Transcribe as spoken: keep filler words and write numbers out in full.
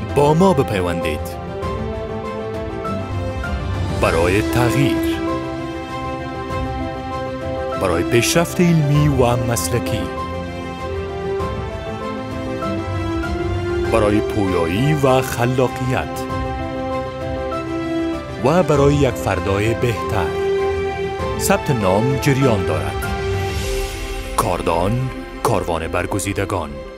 با ما بپیوندید برای تغییر، برای پیشرفت علمی و مسلکی، برای پویایی و خلاقیت و برای یک فردای بهتر. ثبت نام جریان دارد. کاردان، کاروان برگزیدگان.